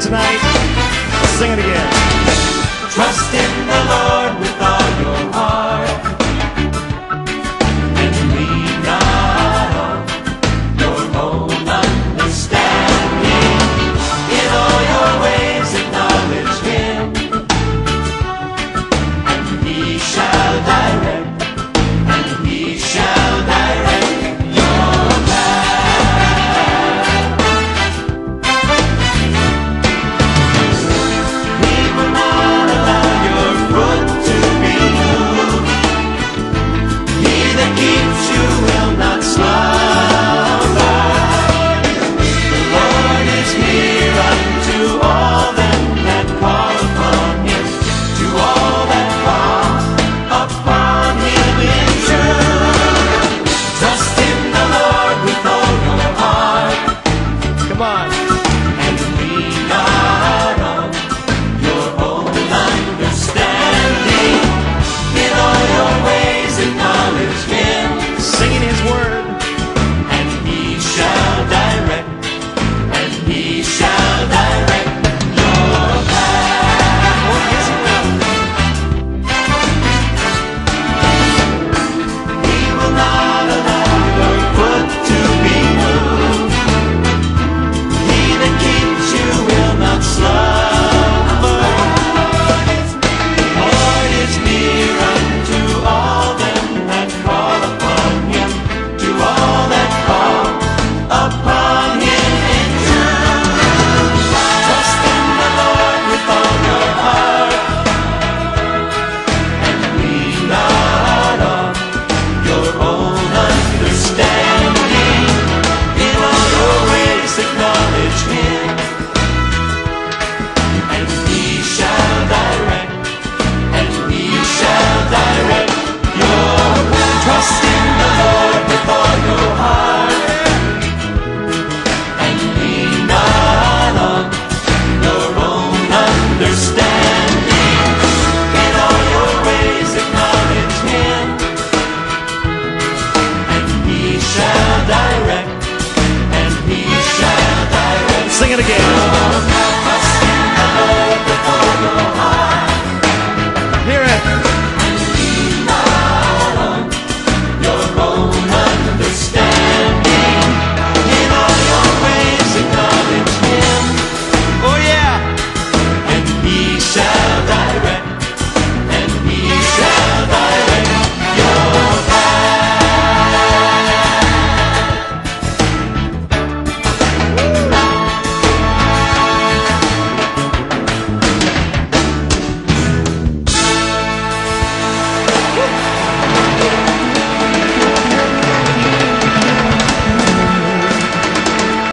tonight. Sing it again. Trust in the Lord with all your heart, and lean not on your own understanding. In all your ways acknowledge Him, and He shall direct, and He shall direct your path. He will not allow your foot to be moved. He that keeps you will not slumber. The Lord is near unto all them that call upon Him, to all that call upon Him in truth. Trust in the Lord with all your heart, Come on. and lean not on your own understanding. In all your ways acknowledge Him, Singing His word. and He shall direct, and He shall direct your path. Oh, yes, He will. He will not allow your foot to be moved. He that keeps you will not slumber. The Lord is near unto all them that call upon Him, to all that call upon Him in truth. Trust in the Lord with all your heart, and lean not on your own understanding. In all your ways acknowledge Him, and He shall direct, and He shall direct your path. Trust in the Lord with all your heart, and lean not on your own understanding. In all your ways acknowledge Him, and He shall direct, and He shall direct. Sing it again.